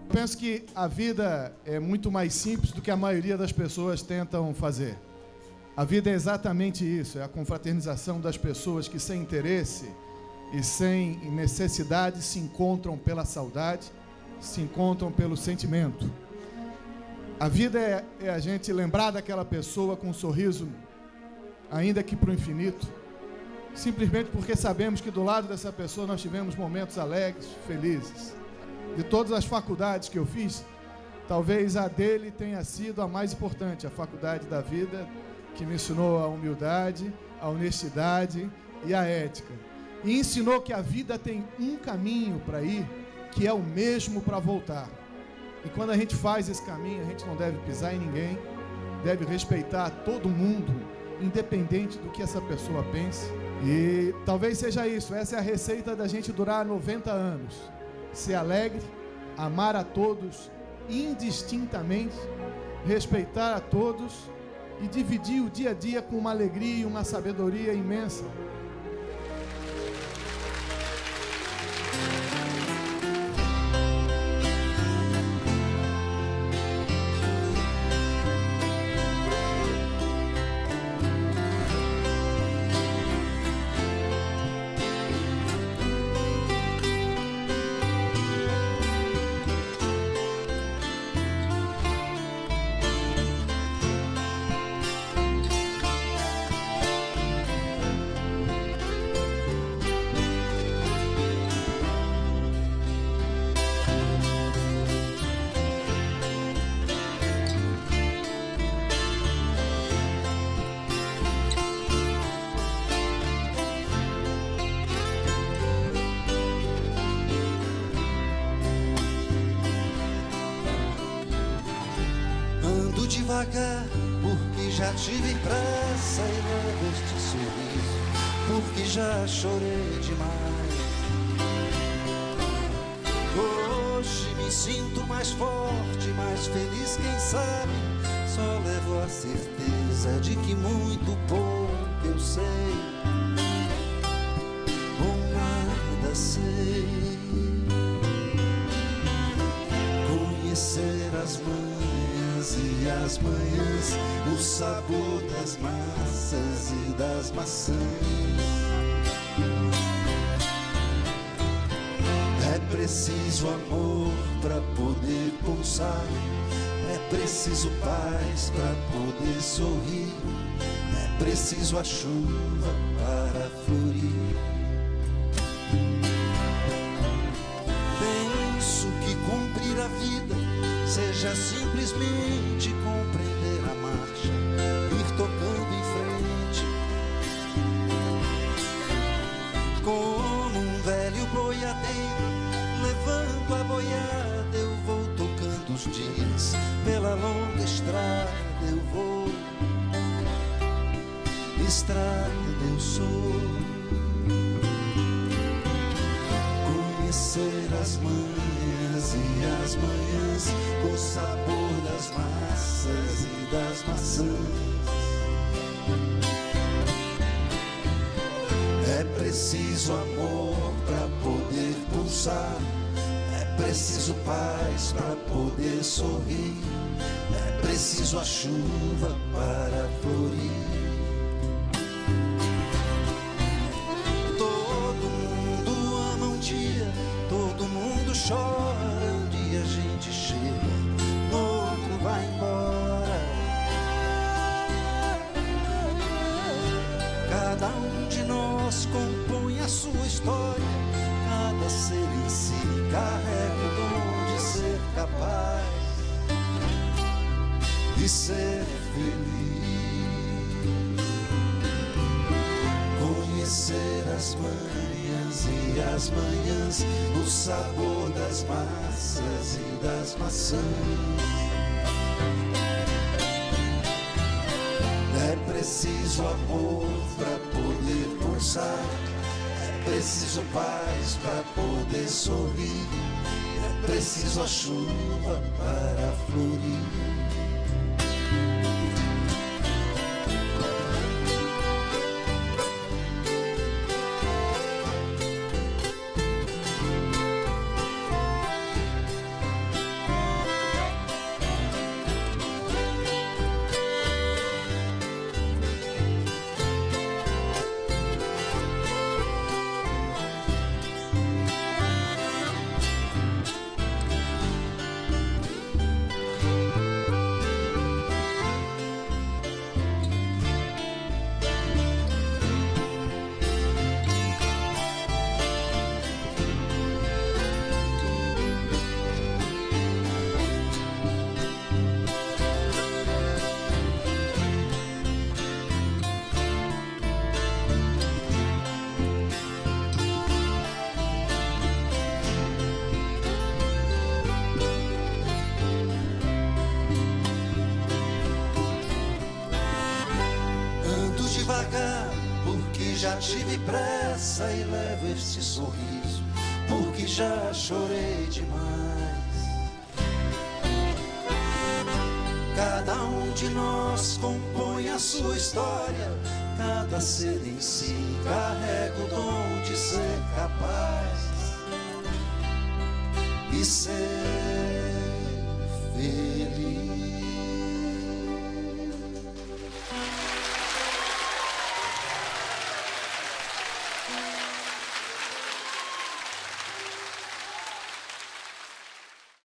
Penso que a vida é muito mais simples do que a maioria das pessoas tentam fazer. A vida é exatamente isso, é a confraternização das pessoas que sem interesse e sem necessidade se encontram pela saudade, se encontram pelo sentimento. A vida é a gente lembrar daquela pessoa com um sorriso, ainda que para o infinito, simplesmente porque sabemos que do lado dessa pessoa nós tivemos momentos alegres, felizes. De todas as faculdades que eu fiz, talvez a dele tenha sido a mais importante, a faculdade da vida, que me ensinou a humildade, a honestidade e a ética. E ensinou que a vida tem um caminho para ir, que é o mesmo para voltar. E quando a gente faz esse caminho, a gente não deve pisar em ninguém, deve respeitar todo mundo, independente do que essa pessoa pense. E talvez seja isso, essa é a receita da gente durar 90 anos. Ser alegre, amar a todos indistintamente, respeitar a todos e dividir o dia a dia com uma alegria e uma sabedoria imensa. Devagar, porque já tive pressa e levo este sorriso, porque já chorei demais. Hoje me sinto mais forte, mais feliz, quem sabe. Só levo a certeza de que muito pouco eu sei, ou nada sei. Conhecer as mãos e as manhãs, o sabor das massas e das maçãs. É preciso amor para poder pulsar, é preciso paz para poder sorrir, é preciso a chuva para florir. Penso que cumprir a vida seja simplesmente compreender a marcha, ir tocando em frente. Como um velho boiadeiro, levando a boiada, eu vou tocando os dias. Pela longa estrada eu vou, estrada eu sou. Conhecer as manhãs e as manhãs, o sabor das massas e das maçãs. É preciso amor para poder pulsar, é preciso paz para poder sorrir, é preciso a chuva para florir. Todo mundo ama um dia, todo mundo chora um dia, a gente chega, no outro vai embora. Cada um de nós compõe a sua história, cada ser em si carrega o dom de ser capaz de ser feliz. Conhecer as manhãs e as manhãs, o sabor das massas e das maçãs. É preciso amor para poder pulsar, é preciso paz para poder sorrir, é preciso a chuva para florir. tive pressa e levo este sorriso, porque já chorei demais. Cada um de nós compõe a sua história, cada ser em si carrega o dom de ser capaz e ser